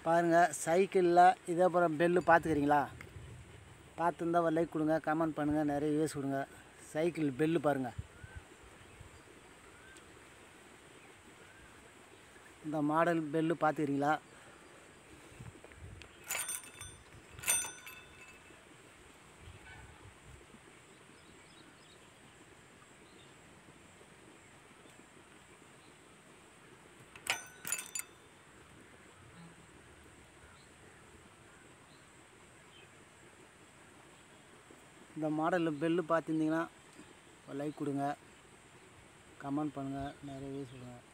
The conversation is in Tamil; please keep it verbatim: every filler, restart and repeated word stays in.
பாருங்கள் சைக்கிளில் இதே போல் பெல்லு பார்த்துக்கிறீங்களா? பார்த்துருந்தா ஒரு லைக் கொடுங்க, கமெண்ட் பண்ணுங்கள், நிறைய வியூஸ் கொடுங்க. சைக்கிள் பெல்லு பாருங்கள். இந்த மாடல் பெல்லு பார்த்துக்கிறீங்களா? இந்த மாடலில் பெல்லு பார்த்துருந்தீங்கன்னா ஒரு லைக் கொடுங்க, கமெண்ட் பண்ணுங்கள், நிறைய வியூஸ் கொடுங்க.